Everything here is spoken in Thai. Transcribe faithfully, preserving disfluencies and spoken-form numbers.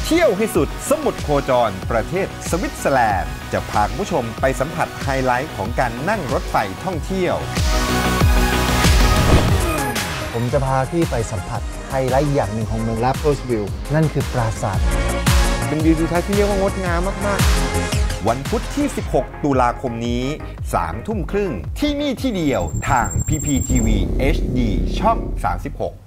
เที่ยวให้สุดสมุทรโคจรประเทศสวิตเซอร์แลนด์จะพาคุณผู้ชมไปสัมผัสไฮไลท์ของการนั่งรถไฟท่องเที่ยวผมจะพาที่ไปสัมผัสไฮไลท์อย่างหนึ่งของเมืองลาโพสวิลนั่นคือปราสาทเป็นวิวทิวทัศน์ที่เรียกว่างดงามมากๆวันพุธที่สิบหกตุลาคมนี้สามทุ่มครึ่งที่นี่ที่เดียวทาง พี พี ที วี เอช ดี ช่องสามสิบหก